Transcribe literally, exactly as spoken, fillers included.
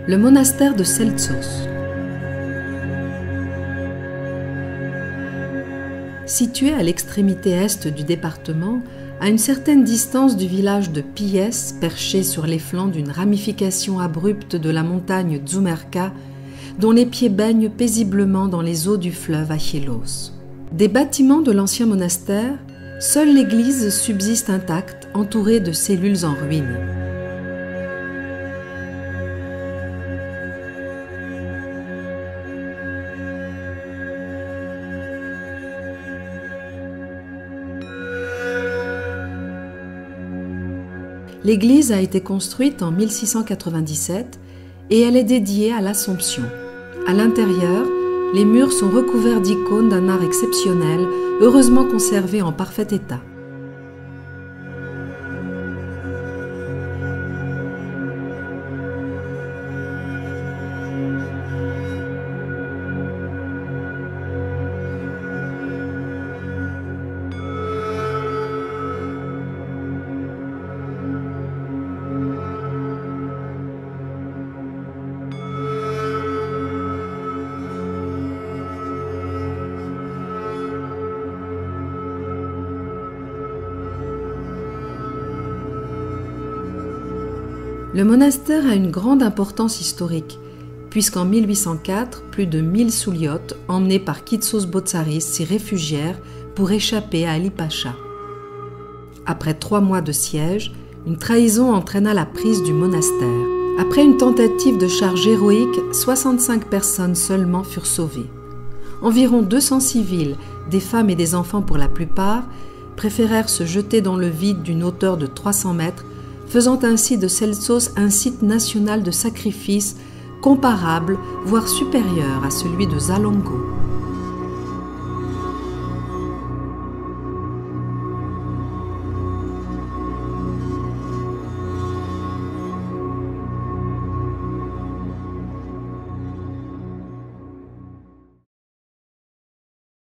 Le monastère de Seltsos. Situé à l'extrémité est du département, à une certaine distance du village de Pies, perché sur les flancs d'une ramification abrupte de la montagne Dzumerka, dont les pieds baignent paisiblement dans les eaux du fleuve Achélos. Des bâtiments de l'ancien monastère, seule l'église subsiste intacte, entourée de cellules en ruine. L'église a été construite en mille six cent quatre-vingt-dix-sept et elle est dédiée à l'Assomption. À l'intérieur, les murs sont recouverts d'icônes d'un art exceptionnel, heureusement conservées en parfait état. Le monastère a une grande importance historique, puisqu'en mille huit cent quatre, plus de mille souliotes, emmenés par Kitsos Botzaris, s'y réfugièrent pour échapper à Ali Pacha. Après trois mois de siège, une trahison entraîna la prise du monastère. Après une tentative de charge héroïque, soixante-cinq personnes seulement furent sauvées. Environ deux cents civils, des femmes et des enfants pour la plupart, préférèrent se jeter dans le vide d'une hauteur de trois cents mètres, faisant ainsi de Seltsos un site national de sacrifice comparable, voire supérieur à celui de Zalongo.